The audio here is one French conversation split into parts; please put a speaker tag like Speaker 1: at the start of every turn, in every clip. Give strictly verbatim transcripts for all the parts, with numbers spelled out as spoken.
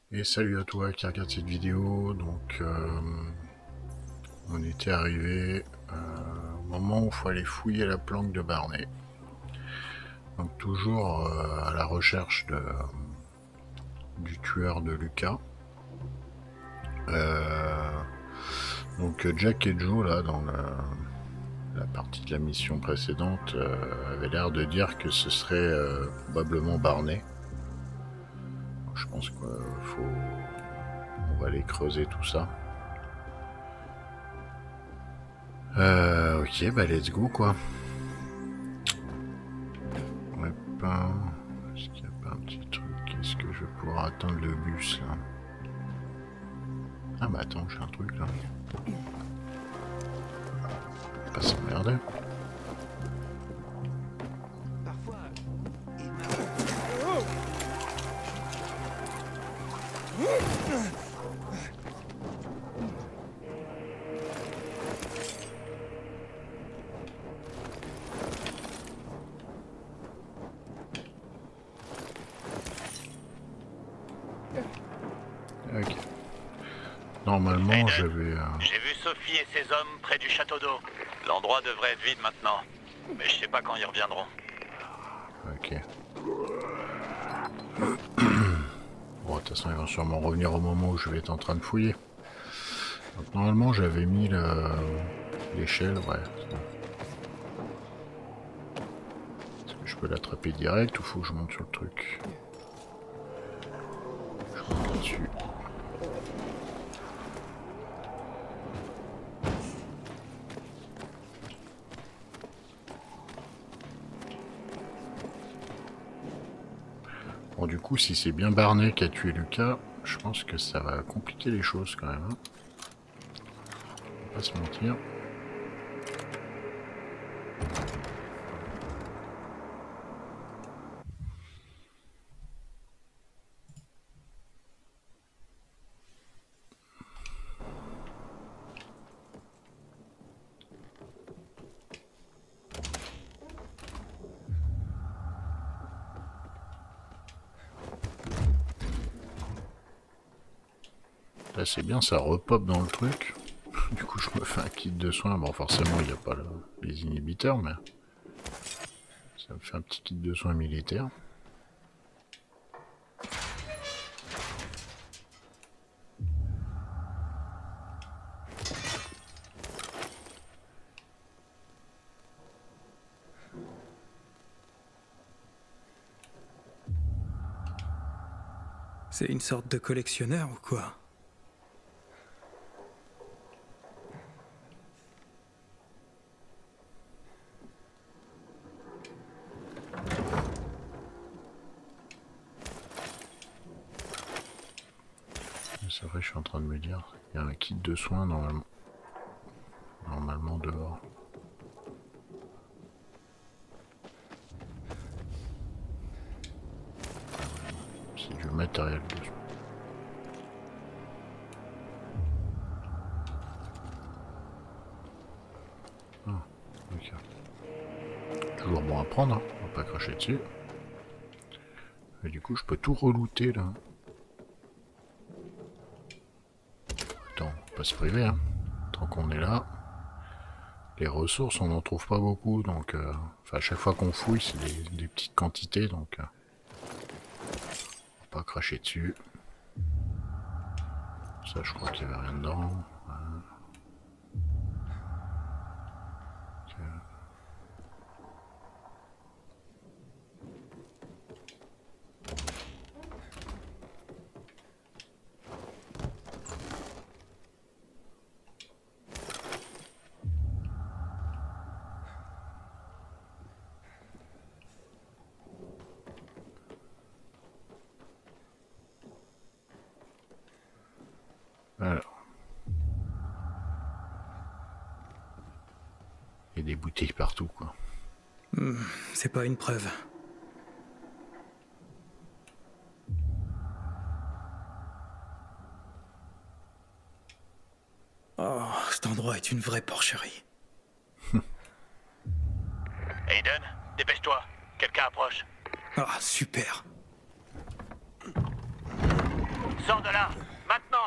Speaker 1: Et salut à toi qui regarde cette vidéo. Donc euh, on était arrivé euh, au moment où il faut aller fouiller la planque de Barney. Donc toujours euh, à la recherche de, du tueur de Lucas. Euh, donc Jack et Joe là dans la, la partie de la mission précédente euh, avaient l'air de dire que ce serait euh, probablement Barney. Donc, je pense qu'il faut on va aller creuser tout ça. Euh, ok, bah let's go quoi. Ouais, pas... Est-ce qu'il n'y a pas un petit truc? Est-ce que je vais pouvoir atteindre le bus là? Ah bah attends, j'ai un truc là. Pas s'emmerder. Ok. Normalement, j'avais... Euh...
Speaker 2: J'ai vu Sophie et ses hommes près du château d'eau. L'endroit devrait être vide maintenant. Mais je sais pas quand ils reviendront.
Speaker 1: Ok. Bon, de toute façon, ils vont sûrement revenir au moment où je vais être en train de fouiller. Donc, normalement, j'avais mis l'échelle, ouais. Est-ce que je peux l'attraper direct ou faut que je monte sur le truc? Je monte là-dessus. Bon, du coup, si c'est bien Barney qui a tué Lucas, je pense que ça va compliquer les choses quand même. Hein. On va pas se mentir. Là c'est bien, ça repop dans le truc. Du coup je me fais un kit de soins. Bon forcément il n'y a pas le, les inhibiteurs, mais ça me fait un petit kit de soins militaire.
Speaker 3: C'est une sorte de collectionneur ou quoi?
Speaker 1: C'est vrai, je suis en train de me dire, il y a un kit de soins normalement, normalement dehors. C'est du matériel de soins. Ah, ok. Toujours bon à prendre, hein. On va pas cracher dessus. Et du coup, je peux tout relooter là. Attends, on va pas se priver, hein. Tant qu'on est là. Les ressources, on n'en trouve pas beaucoup, donc... Euh, enfin, à chaque fois qu'on fouille, c'est des, des petites quantités, donc... Euh, on va pas cracher dessus. Ça, je crois qu'il n'y avait rien dedans. Voilà. Okay. Alors. Il y a des bouteilles partout, quoi.
Speaker 3: Mmh, c'est pas une preuve. Oh, cet endroit est une vraie porcherie.
Speaker 2: Aiden, dépêche-toi. Quelqu'un approche.
Speaker 3: Ah, super.
Speaker 2: Sors de là, maintenant!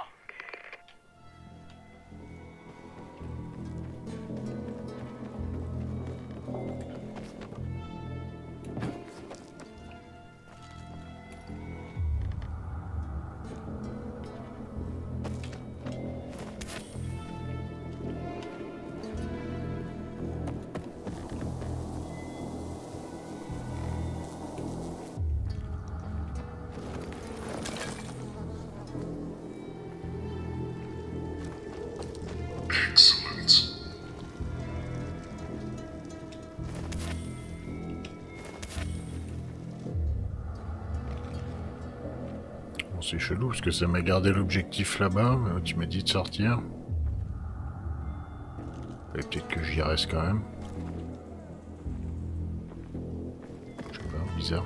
Speaker 1: C'est chelou parce que ça m'a gardé l'objectif là-bas, tu m'as dit de sortir. Et peut-être que j'y reste quand même. Je sais pas, bizarre.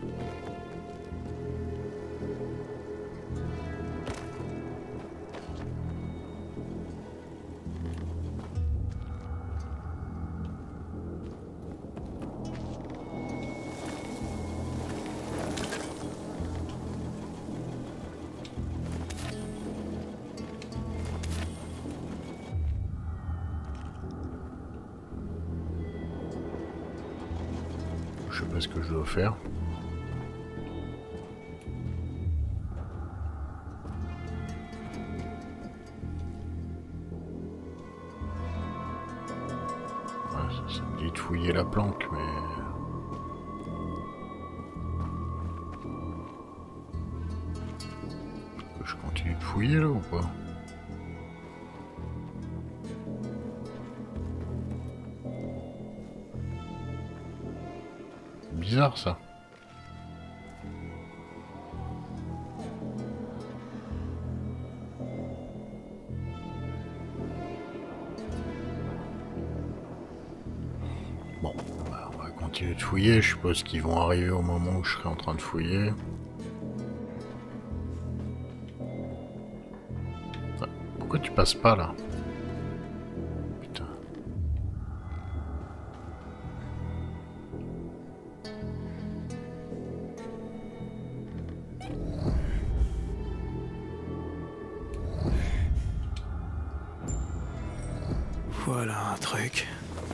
Speaker 1: Je sais pas ce que je dois faire. Ouais, ça, ça me dit de fouiller la planque, mais... Je continue de fouiller là ou pas? Bizarre ça. Bon, bah, on va continuer de fouiller. Je suppose qu'ils vont arriver au moment où je serai en train de fouiller. Ah, pourquoi tu passes pas là? Putain.
Speaker 3: Voilà un truc.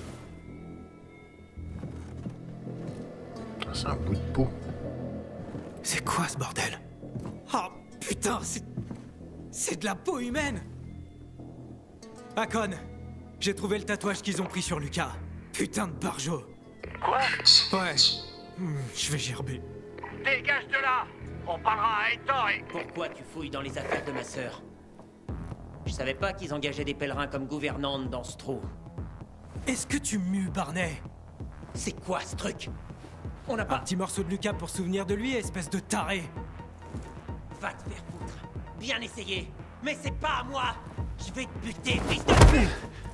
Speaker 1: C'est un bout de peau.
Speaker 3: C'est quoi ce bordel? Oh putain, c'est... C'est de la peau humaine! Hakon, j'ai trouvé le tatouage qu'ils ont pris sur Lucas. Putain de barjo.
Speaker 2: Quoi?
Speaker 3: Ouais. Hmm, je vais gerber.
Speaker 2: Dégage de là! On parlera à Hector et...
Speaker 4: Pourquoi tu fouilles dans les affaires de ma sœur? Je savais pas qu'ils engageaient des pèlerins comme gouvernantes dans ce trou.
Speaker 3: Est-ce que tu mues Barney?
Speaker 4: C'est quoi ce truc? On n'a
Speaker 3: Un
Speaker 4: pas...
Speaker 3: petit morceau de Lucas pour souvenir de lui, espèce de taré.
Speaker 4: Va te faire foutre. Bien essayé. Mais c'est pas à moi. Je vais te buter, fils de pute.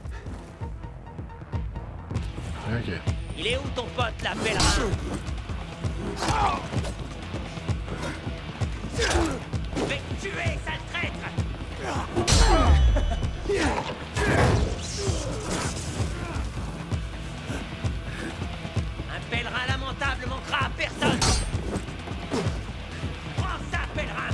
Speaker 1: Ok.
Speaker 4: Il est où ton pote, là, pèlerin? Je vais te tuer, sale traître. Un pèlerin lamentable manquera à personne. Prends ça, pèlerin.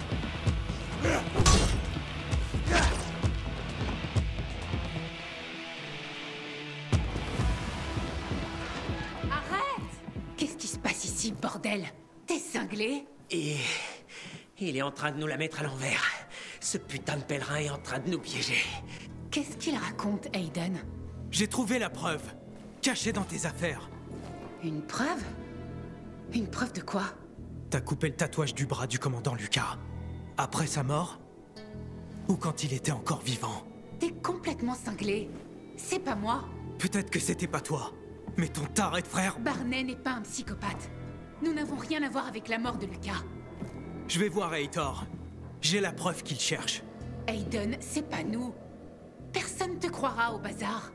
Speaker 5: Arrête! Qu'est-ce qui se passe ici, bordel? T'es cinglé?
Speaker 4: Et... il est en train de nous la mettre à l'envers. Ce putain de pèlerin est en train de nous piéger.
Speaker 5: Qu'est-ce qu'il raconte, Aiden?
Speaker 3: J'ai trouvé la preuve. Cachée dans tes affaires.
Speaker 5: Une preuve? Une preuve de quoi?
Speaker 3: T'as coupé le tatouage du bras du commandant Lucas. Après sa mort? Ou quand il était encore vivant?
Speaker 5: T'es complètement cinglé. C'est pas moi.
Speaker 3: Peut-être que c'était pas toi, mais ton taré de frère.
Speaker 5: Barney n'est pas un psychopathe. Nous n'avons rien à voir avec la mort de Lucas.
Speaker 3: Je vais voir Heitor. J'ai la preuve qu'il cherche.
Speaker 5: Aiden, c'est pas nous. Personne te croira au bazar.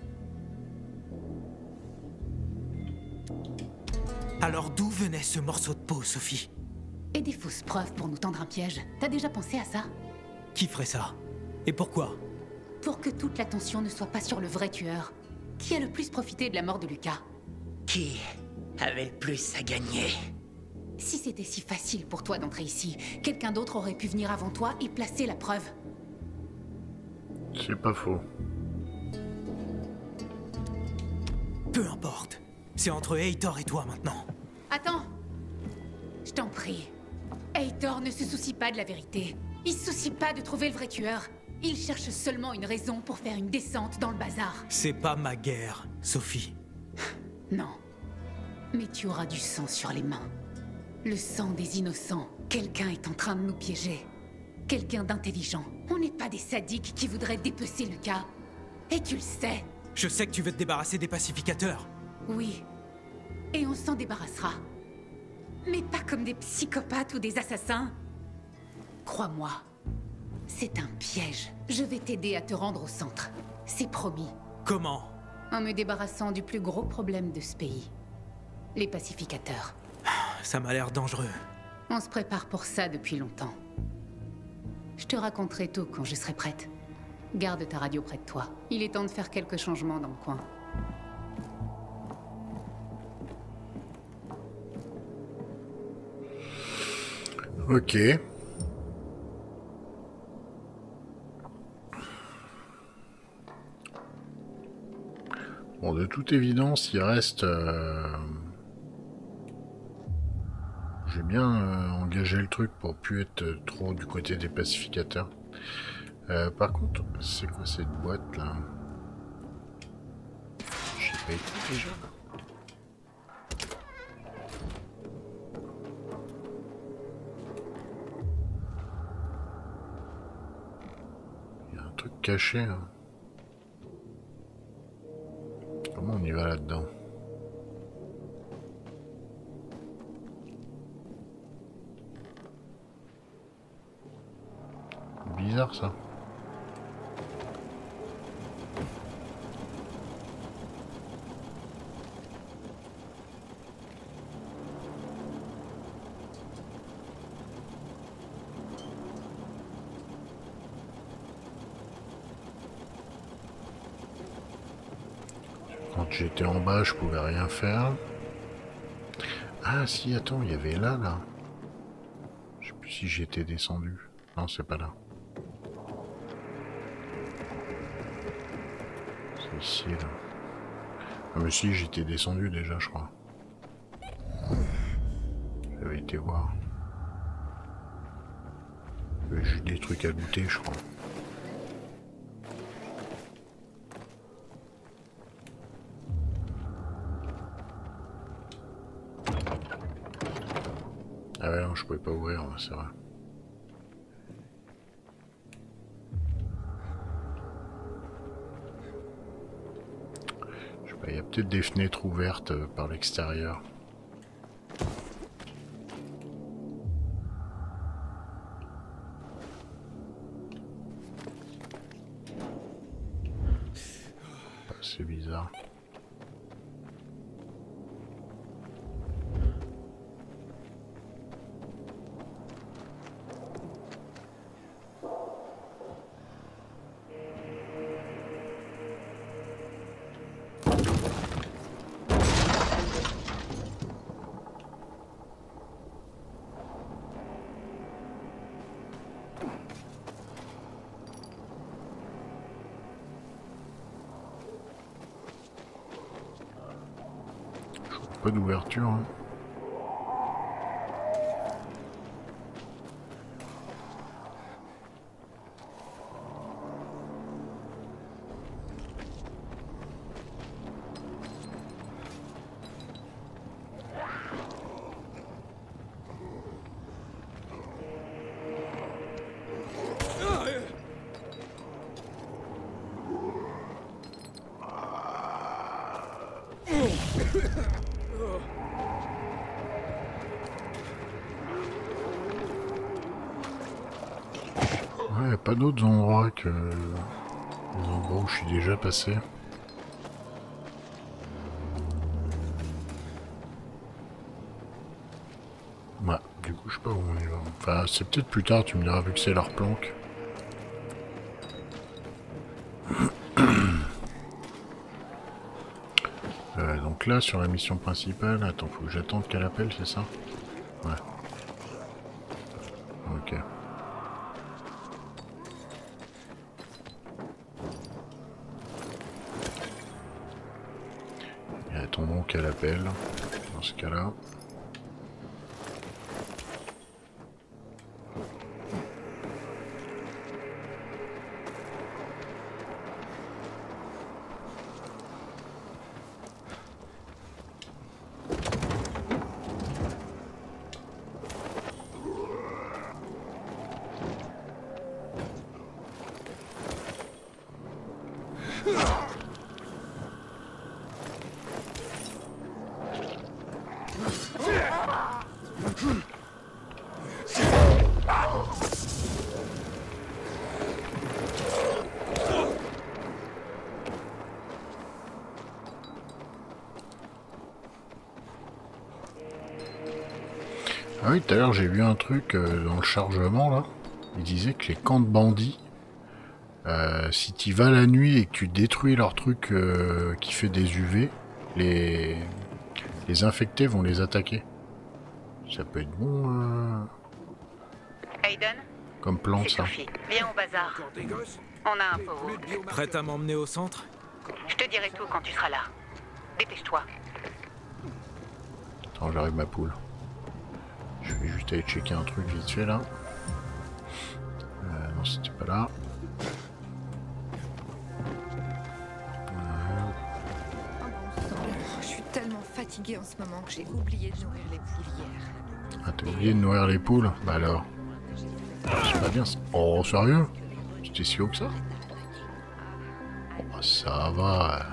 Speaker 3: Alors d'où venait ce morceau de peau, Sophie?
Speaker 5: Et des fausses preuves pour nous tendre un piège. T'as déjà pensé à ça?
Speaker 3: Qui ferait ça? Et pourquoi?
Speaker 5: Pour que toute l'attention ne soit pas sur le vrai tueur. Qui a le plus profité de la mort de Lucas?
Speaker 4: Qui avait le plus à gagner?
Speaker 5: Si c'était si facile pour toi d'entrer ici, quelqu'un d'autre aurait pu venir avant toi et placer la preuve.
Speaker 1: C'est pas faux.
Speaker 3: Peu importe. C'est entre Heitor et toi maintenant.
Speaker 5: Attends. Je t'en prie. Heitor ne se soucie pas de la vérité. Il se soucie pas de trouver le vrai tueur. Il cherche seulement une raison pour faire une descente dans le bazar.
Speaker 3: C'est pas ma guerre, Sophie.
Speaker 5: Non. Mais tu auras du sang sur les mains. Le sang des innocents. Quelqu'un est en train de nous piéger. Quelqu'un d'intelligent. On n'est pas des sadiques qui voudraient dépecer Lucas. Et tu le sais.
Speaker 3: Je sais que tu veux te débarrasser des pacificateurs.
Speaker 5: Oui. Et on s'en débarrassera. Mais pas comme des psychopathes ou des assassins. Crois-moi. C'est un piège. Je vais t'aider à te rendre au centre. C'est promis.
Speaker 3: Comment?
Speaker 5: En me débarrassant du plus gros problème de ce pays. Les pacificateurs.
Speaker 3: Ça m'a l'air dangereux.
Speaker 5: On se prépare pour ça depuis longtemps. Je te raconterai tout quand je serai prête. Garde ta radio près de toi. Il est temps de faire quelques changements dans le coin.
Speaker 1: Ok. Bon, de toute évidence, il reste... Euh... J'ai bien euh, engagé le truc pour plus être euh, trop du côté des pacificateurs. Euh, par contre, c'est quoi cette boîte là? J'ai pas été déjà. Il y a un truc caché. Hein. Comment on y va là-dedans? Bizarre ça. Quand j'étais en bas, je pouvais rien faire. Ah si, attends, il y avait là, là. Je sais plus si j'étais descendu. Non, c'est pas là. C'est ici, là. Ah mais si, j'étais descendu déjà, je crois. J'avais été voir. J'avais juste des trucs à looter, je crois. Ah ouais, non, je pouvais pas ouvrir, c'est vrai. Je sais pas, il y a peut-être des fenêtres ouvertes euh, par l'extérieur. C'est bizarre. Pas d'ouverture. Hein. Ouais, pas d'autres endroits que les endroits où je suis déjà passé. Ouais, du coup je sais pas où on y va. Enfin, c'est peut-être plus tard, tu me diras, vu que c'est leur planque. euh, donc là, sur la mission principale, attends, faut que j'attende qu'elle appelle, c'est ça? Ouais. Ok. Et attendons qu'elle appelle, dans ce cas-là. Ah oui, tout à l'heure j'ai vu un truc euh, dans le chargement là. Il disait que les camps de bandits, euh, si tu vas la nuit et que tu détruis leur truc euh, qui fait des U V, les... les infectés vont les attaquer. Ça peut être bon euh...
Speaker 6: Aiden,
Speaker 1: comme plan ça.
Speaker 6: Sophie. Viens au bazar. On a un pauvre.
Speaker 3: Prête à m'emmener au centre?
Speaker 6: Je te dirai tout quand tu seras là. Dépêche-toi.
Speaker 1: Attends, j'arrive ma poule. Je vais juste aller checker un truc vite fait là. Euh, non, c'était pas là.
Speaker 7: Je suis tellement fatiguée en ce moment que j'ai oublié de nourrir les poules hier.
Speaker 1: Ah, t'as oublié de nourrir les poules? Bah alors. C'est pas bien ça. Oh, sérieux? C'était si haut que ça? Oh, bah, ça va.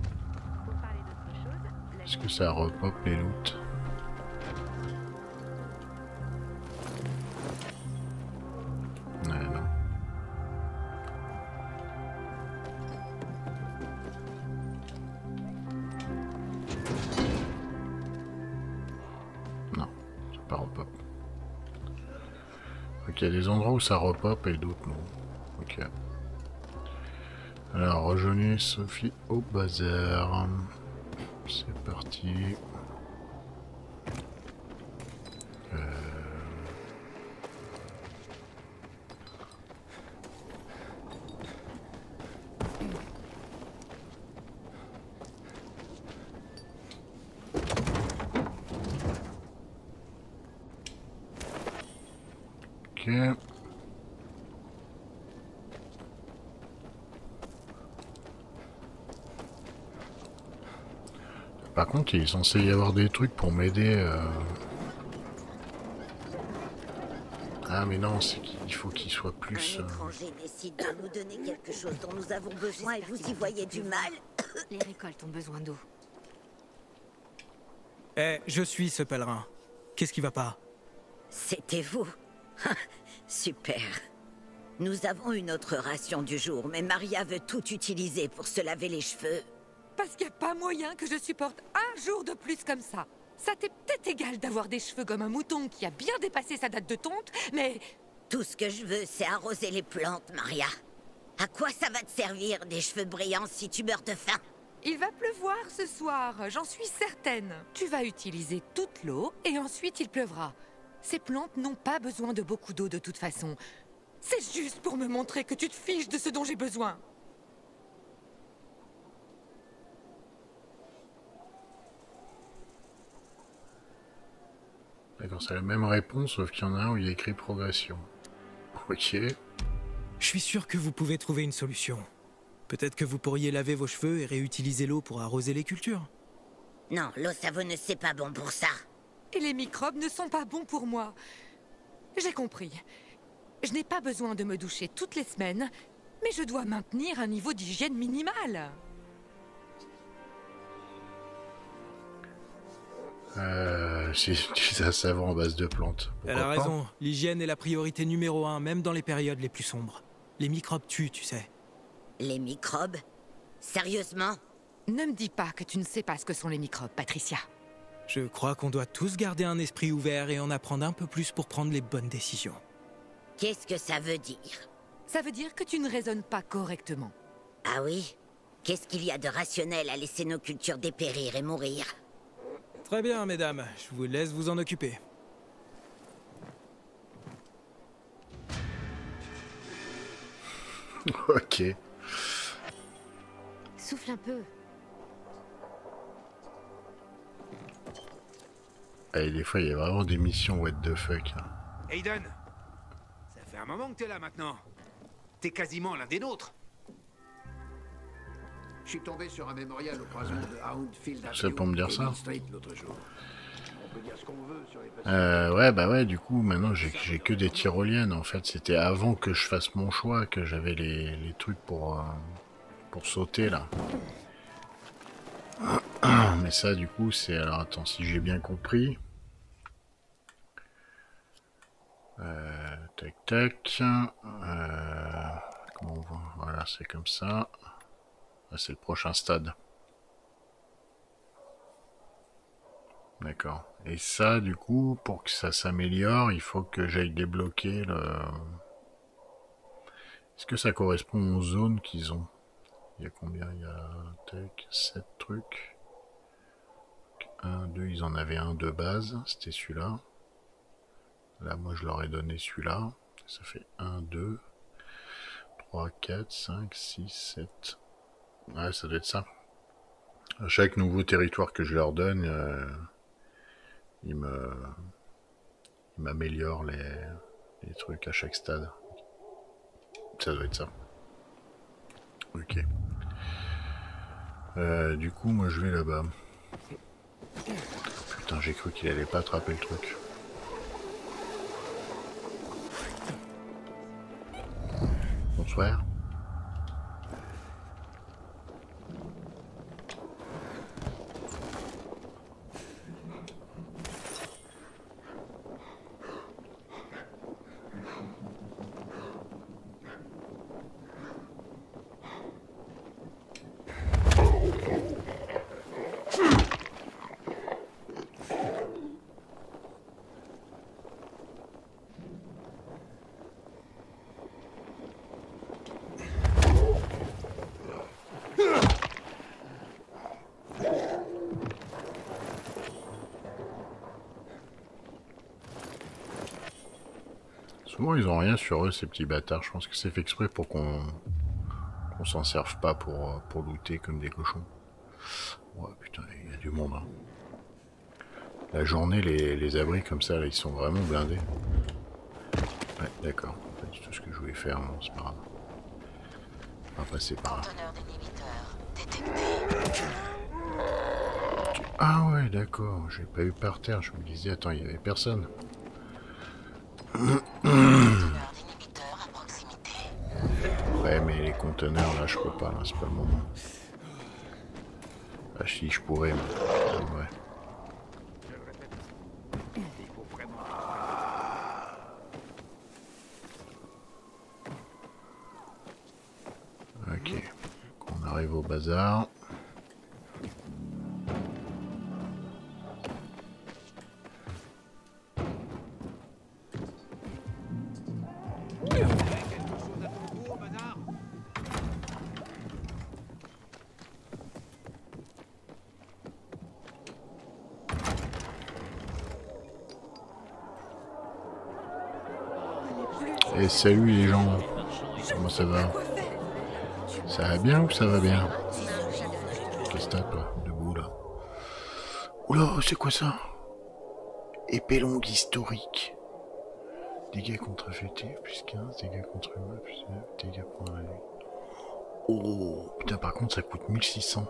Speaker 1: Est-ce que ça repop les loots? Ouais, non. Non, c'est pas repop. Ok, il y a des endroits où ça repop et d'autres non. Ok. Alors, rejoignez Sophie au bazar. C'est parti. Euh... Ok. Par contre, il est censé y avoir des trucs pour m'aider. Euh... Ah mais non, c'est qu'il faut qu'il soit plus...
Speaker 8: Un
Speaker 1: Euh...
Speaker 8: étranger décide de nous donner quelque chose dont nous avons besoin et vous y voyez du mal.
Speaker 7: Les récoltes ont besoin d'eau.
Speaker 3: Eh, je suis ce pèlerin. Qu'est-ce qui va pas?
Speaker 8: C'était vous. Super. Nous avons une autre ration du jour, mais Maria veut tout utiliser pour se laver les cheveux.
Speaker 7: Parce qu'il n'y a pas moyen que je supporte un jour de plus comme ça. Ça t'est peut-être égal d'avoir des cheveux comme un mouton qui a bien dépassé sa date de tonte, mais...
Speaker 8: Tout ce que je veux, c'est arroser les plantes, Maria. À quoi ça va te servir, des cheveux brillants, si tu meurs de faim?
Speaker 7: Il va pleuvoir ce soir, j'en suis certaine. Tu vas utiliser toute l'eau et ensuite il pleuvra. Ces plantes n'ont pas besoin de beaucoup d'eau de toute façon. C'est juste pour me montrer que tu te fiches de ce dont j'ai besoin.
Speaker 1: D'accord, c'est la même réponse, sauf qu'il y en a un où il y a écrit progression. Ok.
Speaker 3: Je suis sûr que vous pouvez trouver une solution. Peut-être que vous pourriez laver vos cheveux et réutiliser l'eau pour arroser les cultures.
Speaker 8: Non, l'eau savonneuse, c'est pas bon pour ça.
Speaker 7: Et les microbes ne sont pas bons pour moi. J'ai compris. Je n'ai pas besoin de me doucher toutes les semaines, mais je dois maintenir un niveau d'hygiène minimal.
Speaker 1: Euh, si tu un savon en base de plantes. Pourquoi
Speaker 3: Elle a
Speaker 1: pas?
Speaker 3: raison, l'hygiène est la priorité numéro un, même dans les périodes les plus sombres. Les microbes tuent, tu sais.
Speaker 8: Les microbes? Sérieusement?
Speaker 7: Ne me dis pas que tu ne sais pas ce que sont les microbes, Patricia.
Speaker 3: Je crois qu'on doit tous garder un esprit ouvert et en apprendre un peu plus pour prendre les bonnes décisions.
Speaker 8: Qu'est-ce que ça veut dire?
Speaker 7: Ça veut dire que tu ne raisonnes pas correctement.
Speaker 8: Ah oui? Qu'est-ce qu'il y a de rationnel à laisser nos cultures dépérir et mourir?
Speaker 3: Très bien, mesdames, je vous laisse vous en occuper.
Speaker 1: Ok.
Speaker 7: Souffle un peu.
Speaker 1: Et des fois, il y a vraiment des missions what the fuck. Hein.
Speaker 9: Aiden, ça fait un moment que t'es là maintenant. T'es quasiment l'un des nôtres.
Speaker 10: Je suis tombé sur un mémorial au croisement de Houndfield
Speaker 1: C'est pour me dire ça.
Speaker 10: Street l'autre jour. On peut dire ce qu'on veut sur les
Speaker 1: Euh, ouais, bah ouais, du coup, maintenant, j'ai j'ai que des tyroliennes, en fait. C'était avant que je fasse mon choix que j'avais les, les trucs pour, euh, pour sauter, là. Mais ça, du coup, c'est... Alors, attends, si j'ai bien compris... Euh, tac, tac... Euh, comment on voit? Voilà, c'est comme ça. Là, c'est le prochain stade. D'accord. Et ça, du coup, pour que ça s'améliore, il faut que j'aille débloquer le... Est-ce que ça correspond aux zones qu'ils ont? Il y a combien? Il y a tac, sept trucs. un, deux, ils en avaient un de base, c'était celui-là. Là, moi, je leur ai donné celui-là. Ça fait un, deux, trois, quatre, cinq, six, sept. Ouais, ça doit être ça. À chaque nouveau territoire que je leur donne, euh, ils me, ils m'améliorent les, les trucs à chaque stade. Ça doit être ça. Ok. Euh, du coup, moi, je vais là-bas. Putain, j'ai cru qu'il allait pas attraper le truc. Bonsoir. Souvent ils ont rien sur eux ces petits bâtards, je pense que c'est fait exprès pour qu'on qu'on s'en serve pas pour, pour looter comme des cochons. Ouais putain, il y a du monde hein. La journée les, les abris comme ça là, ils sont vraiment blindés. Ouais d'accord, pas du tout ce que je voulais faire, non c'est pas grave. On va passer par là. Ah ouais d'accord, j'ai pas eu par terre, je me disais attends il y avait personne. Ouais mais les conteneurs là je peux pas là, c'est pas le moment. Ah si je pourrais mais ouais. Ok, on arrive au bazar. Et salut les gens, comment ça va? Ça va bien ou ça va bien? Qu'est-ce que t'as toi, debout là? Oula, c'est quoi ça? Épée longue historique. Dégâts contre affectés, plus quinze, dégâts contre humain, plus neuf, dégâts pour la nuit. Oh, putain par contre ça coûte mille six cents.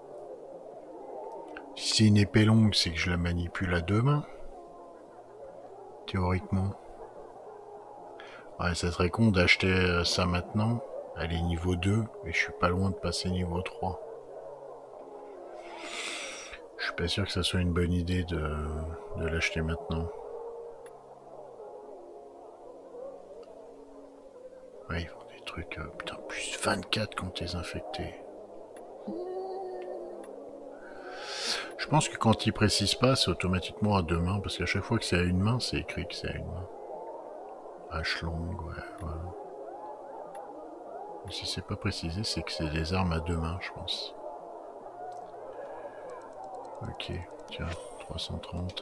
Speaker 1: Si c'est une épée longue, c'est que je la manipule à deux mains. Théoriquement. Ouais, ça serait con d'acheter ça maintenant. Elle est niveau deux, et je suis pas loin de passer niveau trois. Je suis pas sûr que ça soit une bonne idée de, de l'acheter maintenant. Ouais, ils font des trucs... Euh, putain, plus vingt-quatre quand t'es infecté. Je pense que quand ils précisent pas, c'est automatiquement à deux mains, parce qu'à chaque fois que c'est à une main, c'est écrit que c'est à une main. Hache longue, ouais, voilà. Mais si c'est pas précisé, c'est que c'est des armes à deux mains, je pense. Ok, tiens, trois cent trente.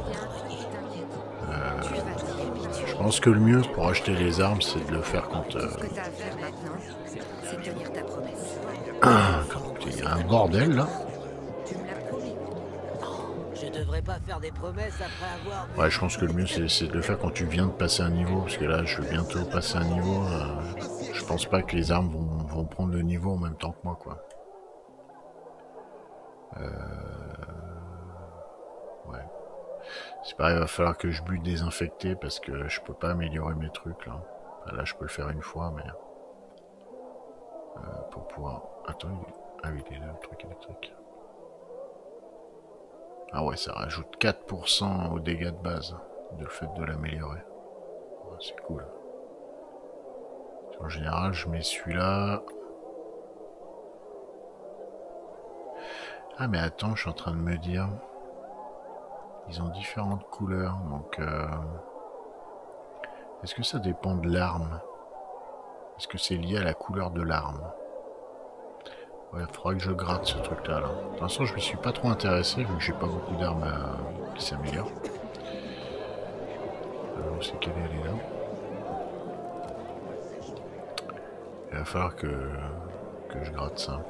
Speaker 1: Euh, je pense que le mieux pour acheter les armes, c'est de le faire quand... Euh... Ah, il y a un bordel là.
Speaker 8: Je devrais pas faire des promesses après avoir...
Speaker 1: Ouais, je pense que le mieux c'est de le faire quand tu viens de passer un niveau, parce que là je vais bientôt passer un niveau. Euh, je pense pas que les armes vont, vont prendre le niveau en même temps que moi, quoi. Euh... Ouais. C'est pareil, il va falloir que je bute désinfecté parce que je peux pas améliorer mes trucs là. Enfin, là je peux le faire une fois, mais... Euh, pour pouvoir... Attends, il... ah oui, il est là le truc électrique. Ah ouais, ça rajoute quatre pour cent aux dégâts de base, de le fait de l'améliorer. Ouais, c'est cool. En général, je mets celui-là. Ah mais attends, je suis en train de me dire... Ils ont différentes couleurs, donc... Euh... Est-ce que ça dépend de l'arme? Est-ce que c'est lié à la couleur de l'arme? Ouais, il faudra que je gratte ce truc-là. Là. De toute façon, je me suis pas trop intéressé, vu que j'ai pas beaucoup d'armes à... qui s'améliorent. Alors, on sait qu'elle est, elle est là. Il va falloir que, que je gratte ça.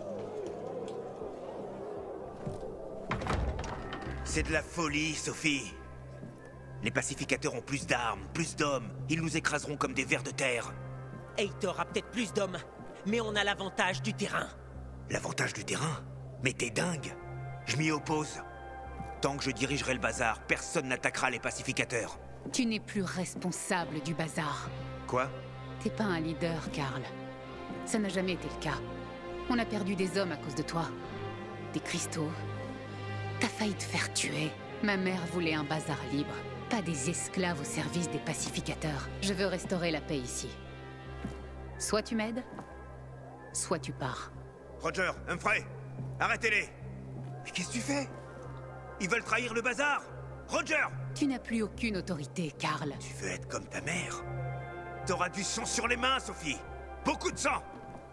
Speaker 4: C'est de la folie, Sophie. Les pacificateurs ont plus d'armes, plus d'hommes. Ils nous écraseront comme des vers de terre.
Speaker 11: Hater aura peut-être plus d'hommes, mais on a l'avantage du terrain.
Speaker 4: L'avantage du terrain? Mais t'es dingue. Je m'y oppose. Tant que je dirigerai le bazar, personne n'attaquera les pacificateurs.
Speaker 5: Tu n'es plus responsable du bazar.
Speaker 4: Quoi?
Speaker 5: T'es pas un leader, Karl. Ça n'a jamais été le cas. On a perdu des hommes à cause de toi. Des cristaux. T'as failli te faire tuer. Ma mère voulait un bazar libre, pas des esclaves au service des pacificateurs. Je veux restaurer la paix ici. Soit tu m'aides, soit tu pars.
Speaker 4: Roger, Humphrey, arrêtez-les! Mais qu'est-ce que tu fais? Ils veulent trahir le bazar! Roger!
Speaker 5: Tu n'as plus aucune autorité, Karl.
Speaker 4: Tu veux être comme ta mère? T'auras du sang sur les mains, Sophie! Beaucoup de sang!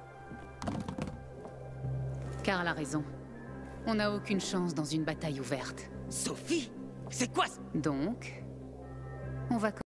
Speaker 5: Karl a raison. On n'a aucune chance dans une bataille ouverte.
Speaker 11: Sophie? C'est quoi?
Speaker 5: Donc, on va